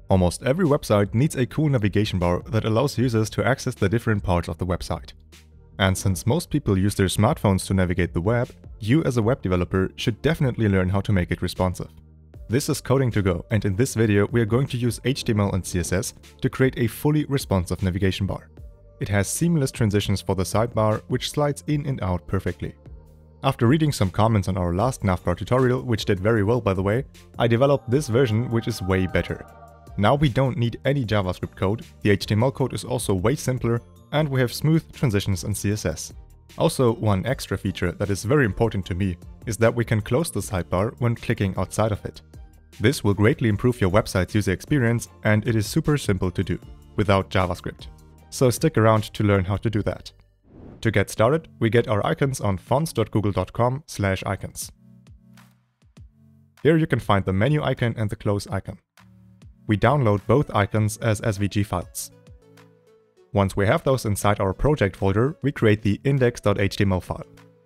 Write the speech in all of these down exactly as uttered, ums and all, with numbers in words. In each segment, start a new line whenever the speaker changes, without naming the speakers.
Almost every website needs a cool navigation bar that allows users to access the different parts of the website. And since most people use their smartphones to navigate the web, you as a web developer should definitely learn how to make it responsive. This is Coding to Go, and in this video we are going to use H T M L and C S S to create a fully responsive navigation bar. It has seamless transitions for the sidebar, which slides in and out perfectly. After reading some comments on our last navbar tutorial, which did very well by the way, I developed this version, which is way better. Now we don't need any JavaScript code, the H T M L code is also way simpler, and we have smooth transitions in C S S. Also, one extra feature that is very important to me is that we can close the sidebar when clicking outside of it. This will greatly improve your website's user experience, and it is super simple to do, without JavaScript. So stick around to learn how to do that. To get started, we get our icons on fonts dot google dot com slash icons. Here you can find the menu icon and the close icon. We download both icons as S V G files. Once we have those inside our project folder, we create the index dot H T M L file.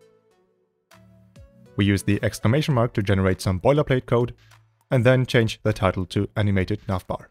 We use the exclamation mark to generate some boilerplate code, and then change the title to Animated Navbar.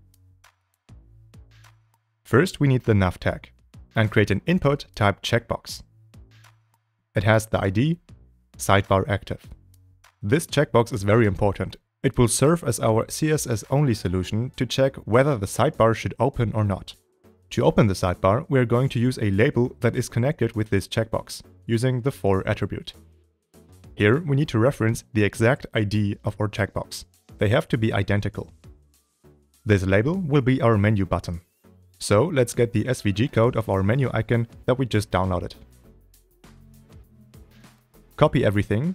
First, we need the nav tag, and create an input type checkbox. It has the I D sidebar active. This checkbox is very important. It will serve as our C S S only solution to check whether the sidebar should open or not. To open the sidebar, we are going to use a label that is connected with this checkbox, using the for attribute. Here we need to reference the exact I D of our checkbox. They have to be identical. This label will be our menu button. So let's get the S V G code of our menu icon that we just downloaded. Copy everything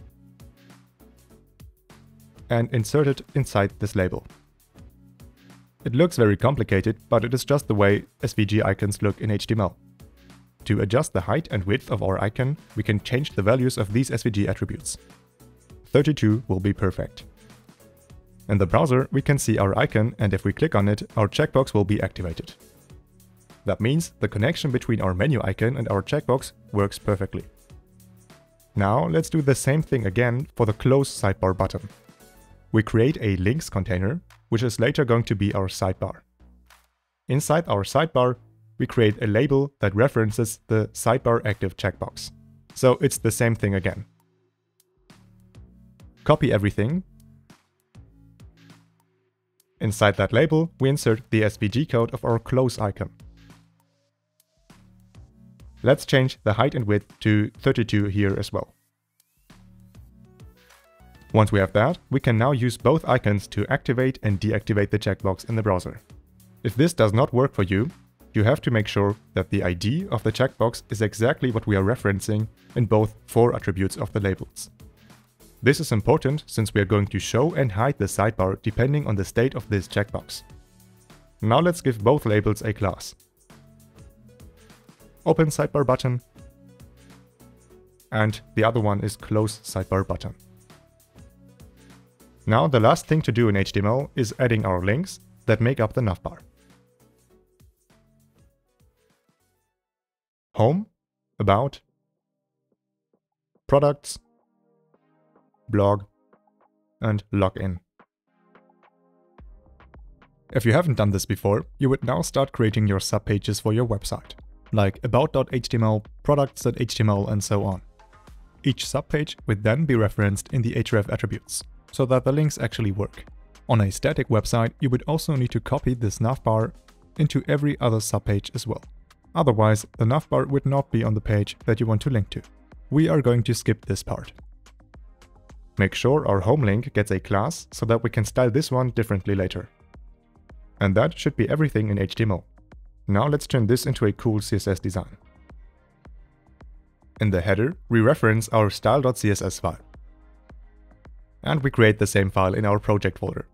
and insert it inside this label. It looks very complicated, but it is just the way S V G icons look in H T M L. To adjust the height and width of our icon, we can change the values of these S V G attributes. thirty-two will be perfect. In the browser, we can see our icon, and if we click on it, our checkbox will be activated. That means the connection between our menu icon and our checkbox works perfectly. Now let's do the same thing again for the close sidebar button. We create a links container, which is later going to be our sidebar. Inside our sidebar, we create a label that references the sidebar active checkbox. So it's the same thing again. Copy everything. Inside that label, we insert the S V G code of our close icon. Let's change the height and width to thirty-two here as well. Once we have that, we can now use both icons to activate and deactivate the checkbox in the browser. If this does not work for you, you have to make sure that the I D of the checkbox is exactly what we are referencing in both for attributes of the labels. This is important since we are going to show and hide the sidebar depending on the state of this checkbox. Now let's give both labels a class. Open sidebar button, and the other one is close sidebar button. Now the last thing to do in H T M L is adding our links that make up the navbar. Home, About, Products, Blog, and Login. If you haven't done this before, you would now start creating your subpages for your website, like about dot H T M L, products dot H T M L, and so on. Each subpage would then be referenced in the href attributes, so that the links actually work. On a static website, you would also need to copy this navbar into every other subpage as well. Otherwise, the navbar would not be on the page that you want to link to. We are going to skip this part. Make sure our home link gets a class so that we can style this one differently later. And that should be everything in H T M L. Now let's turn this into a cool C S S design. In the header, we reference our style dot C S S file. And we create the same file in our project folder.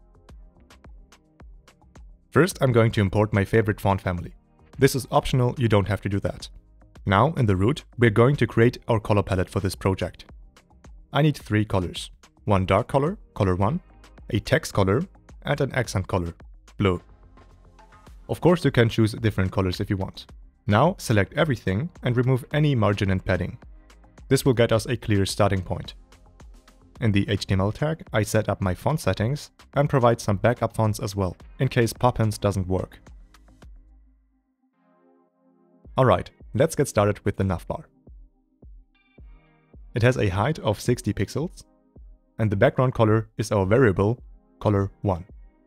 First, I'm going to import my favorite font family. This is optional, you don't have to do that. Now, in the root, we're going to create our color palette for this project. I need three colors. One dark color, color one, a text color, and an accent color, blue. Of course, you can choose different colors if you want. Now, select everything and remove any margin and padding. This will get us a clear starting point. In the H T M L tag, I set up my font settings and provide some backup fonts as well, in case Poppins doesn't work. Alright, let's get started with the navbar. It has a height of sixty pixels, and the background color is our variable, color one.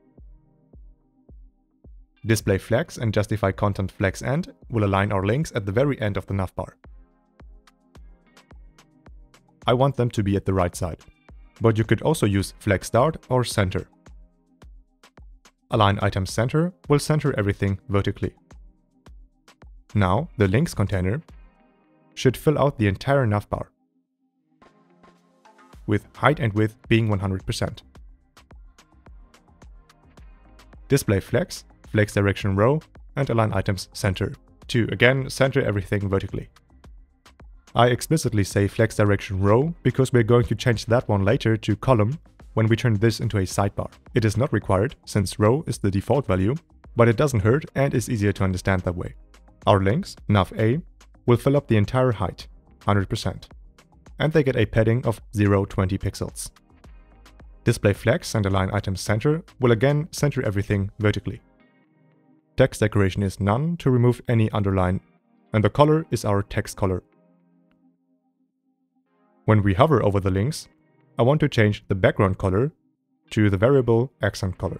Display flex and justify content flex end will align our links at the very end of the navbar. I want them to be at the right side, but you could also use flex start or center. Align item center will center everything vertically. Now the links container should fill out the entire navbar, with height and width being one hundred percent. Display flex, flex direction row, and align items center to again center everything vertically. I explicitly say flex direction row because we're going to change that one later to column when we turn this into a sidebar. It is not required since row is the default value, but it doesn't hurt and is easier to understand that way. Our links, nav A, will fill up the entire height, one hundred percent, and they get a padding of zero point two zero pixels. Display flex and align items center will again center everything vertically. Text decoration is none to remove any underline, and the color is our text color. When we hover over the links, I want to change the background color to the variable accent color.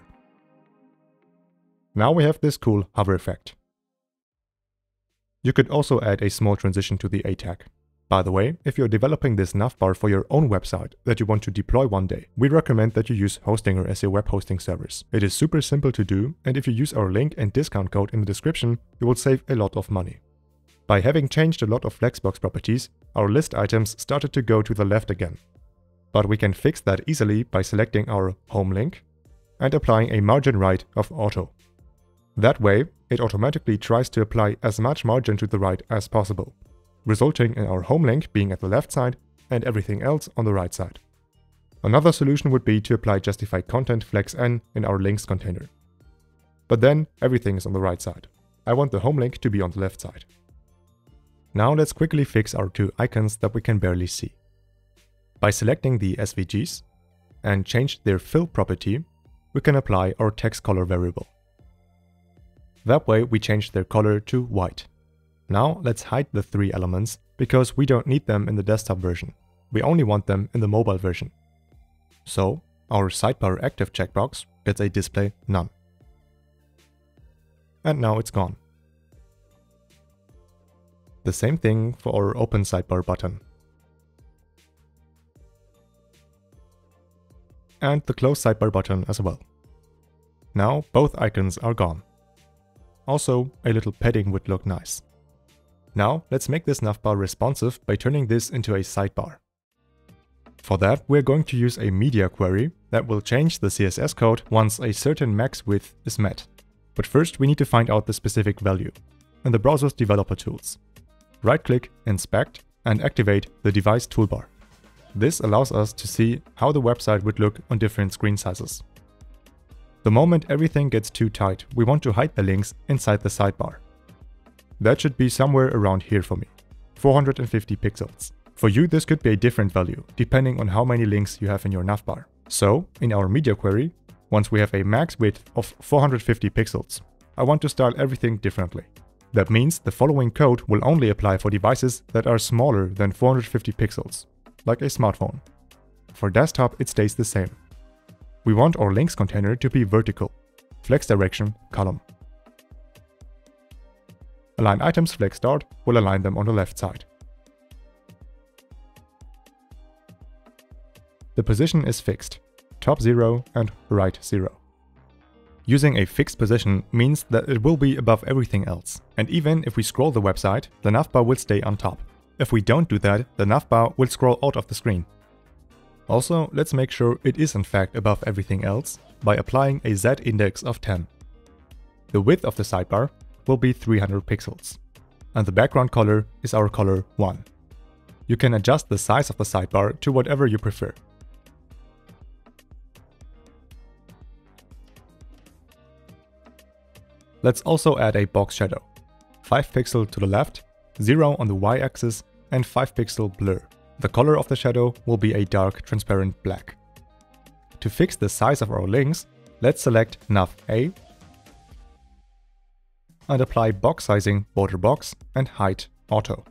Now we have this cool hover effect. You could also add a small transition to the A tag. By the way, if you're developing this navbar for your own website that you want to deploy one day, we recommend that you use Hostinger as your web hosting service. It is super simple to do, and if you use our link and discount code in the description, you will save a lot of money. By having changed a lot of Flexbox properties, our list items started to go to the left again. But we can fix that easily by selecting our home link and applying a margin right of auto. That way, it automatically tries to apply as much margin to the right as possible, resulting in our home link being at the left side and everything else on the right side. Another solution would be to apply justify content flex n in our links container. But then everything is on the right side. I want the home link to be on the left side. Now let's quickly fix our two icons that we can barely see. By selecting the S V Gs and change their fill property, we can apply our text color variable. That way we change their color to white. Now let's hide the three elements because we don't need them in the desktop version. We only want them in the mobile version. So our sidebar active checkbox gets a display none. And now it's gone. The same thing for our open sidebar button. And the close sidebar button as well. Now both icons are gone. Also, a little padding would look nice. Now let's make this navbar responsive by turning this into a sidebar. For that, we're going to use a media query that will change the C S S code once a certain max width is met. But first we need to find out the specific value in the browser's developer tools. Right-click, inspect, and activate the device toolbar. This allows us to see how the website would look on different screen sizes. The moment everything gets too tight, we want to hide the links inside the sidebar. That should be somewhere around here for me, four hundred fifty pixels. For you, this could be a different value, depending on how many links you have in your navbar. So, in our media query, once we have a max width of four hundred fifty pixels, I want to style everything differently. That means the following code will only apply for devices that are smaller than four hundred fifty pixels, like a smartphone. For desktop, it stays the same. We want our links container to be vertical, flex direction, column. Align items flex start will align them on the left side. The position is fixed, top zero and right zero. Using a fixed position means that it will be above everything else, and even if we scroll the website, the navbar will stay on top. If we don't do that, the navbar will scroll out of the screen. Also, let's make sure it is in fact above everything else by applying a z-index of ten. The width of the sidebar will be three hundred pixels, and the background color is our color one. You can adjust the size of the sidebar to whatever you prefer. Let's also add a box shadow, five pixel to the left, zero on the y-axis and five pixel blur. The color of the shadow will be a dark transparent black. To fix the size of our links, let's select nav A and apply box sizing border box and height auto.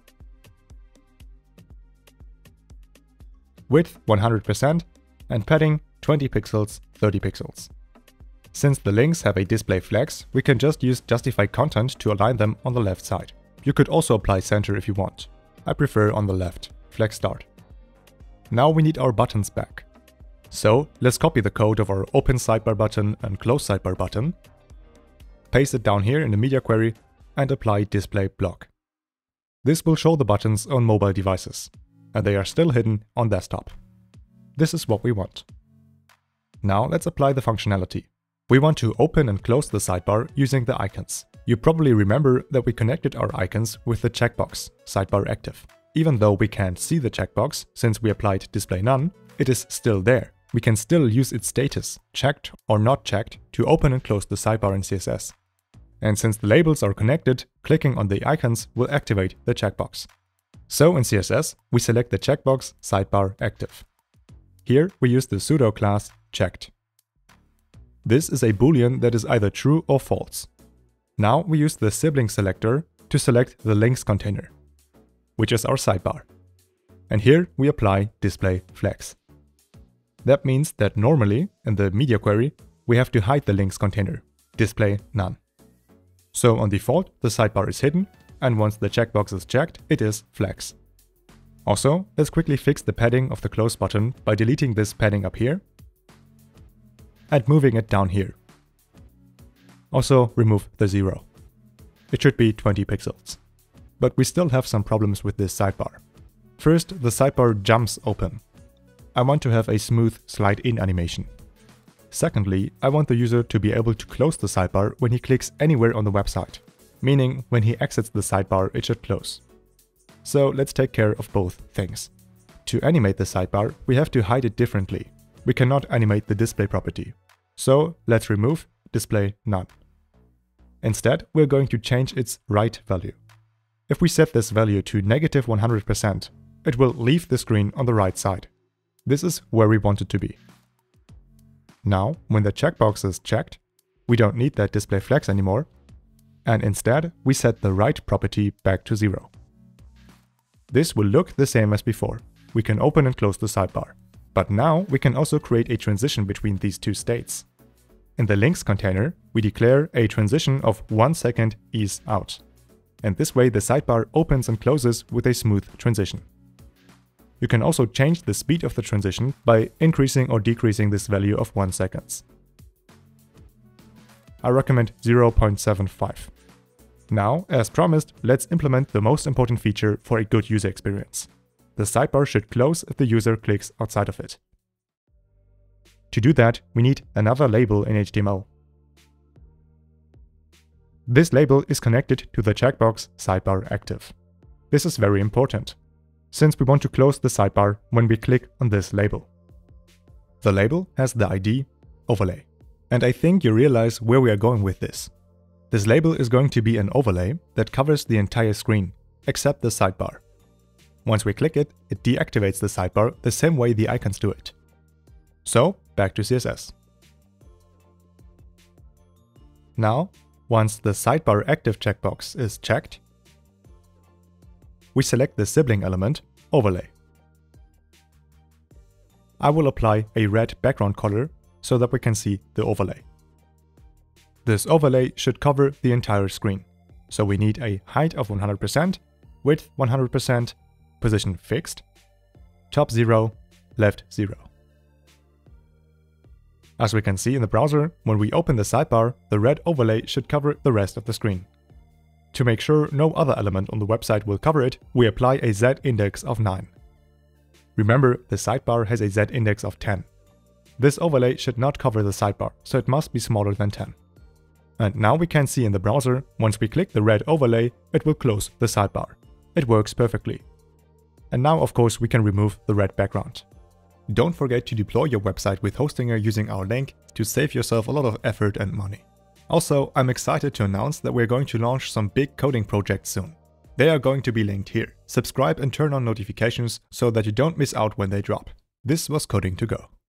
Width one hundred percent and padding twenty pixels, thirty pixels. Since the links have a display flex, we can just use justify content to align them on the left side. You could also apply center if you want. I prefer on the left, flex start. Now we need our buttons back. So let's copy the code of our open sidebar button and close sidebar button, paste it down here in the media query and apply display block. This will show the buttons on mobile devices, and they are still hidden on desktop. This is what we want. Now let's apply the functionality. We want to open and close the sidebar using the icons. You probably remember that we connected our icons with the checkbox, sidebar active. Even though we can't see the checkbox since we applied display none, it is still there. We can still use its status, checked or not checked, to open and close the sidebar in C S S. And since the labels are connected, clicking on the icons will activate the checkbox. So in C S S, we select the checkbox sidebar active. Here we use the pseudo class checked. This is a boolean that is either true or false. Now we use the sibling selector to select the links container, which is our sidebar. And here we apply display flex. That means that normally, in the media query, we have to hide the links container, display none. So on default, the sidebar is hidden, and once the checkbox is checked, it is flex. Also, let's quickly fix the padding of the close button by deleting this padding up here and moving it down here. Also, remove the zero. It should be twenty pixels. But we still have some problems with this sidebar. First, the sidebar jumps open. I want to have a smooth slide-in animation. Secondly, I want the user to be able to close the sidebar when he clicks anywhere on the website, meaning when he exits the sidebar it should close. So let's take care of both things. To animate the sidebar, we have to hide it differently. We cannot animate the display property. So let's remove display none. Instead, we're going to change its right value. If we set this value to negative one hundred percent, it will leave the screen on the right side. This is where we want it to be. Now, when the checkbox is checked, we don't need that display flex anymore, and instead we set the right property back to zero. This will look the same as before. We can open and close the sidebar. But now we can also create a transition between these two states. In the links container, we declare a transition of one second ease out. And this way the sidebar opens and closes with a smooth transition. You can also change the speed of the transition by increasing or decreasing this value of one second. I recommend zero point seven five. Now, as promised, let's implement the most important feature for a good user experience. The sidebar should close if the user clicks outside of it. To do that, we need another label in H T M L. This label is connected to the checkbox sidebar active. This is very important, since we want to close the sidebar when we click on this label. The label has the I D overlay. And I think you realize where we are going with this. This label is going to be an overlay that covers the entire screen, except the sidebar. Once we click it, it deactivates the sidebar the same way the icons do it. So, back to C S S. Now, once the sidebar active checkbox is checked, we select the sibling element, overlay. I will apply a red background color so that we can see the overlay. This overlay should cover the entire screen, so we need a height of one hundred percent, width one hundred percent, position fixed, top zero, left zero. As we can see in the browser, when we open the sidebar, the red overlay should cover the rest of the screen. To make sure no other element on the website will cover it, we apply a z-index of nine. Remember, the sidebar has a z-index of ten. This overlay should not cover the sidebar, so it must be smaller than ten. And now we can see in the browser, once we click the red overlay, it will close the sidebar. It works perfectly. And now, of course, we can remove the red background. Don't forget to deploy your website with Hostinger using our link to save yourself a lot of effort and money. Also, I'm excited to announce that we're going to launch some big coding projects soon. They are going to be linked here. Subscribe and turn on notifications so that you don't miss out when they drop. This was Coding to Go.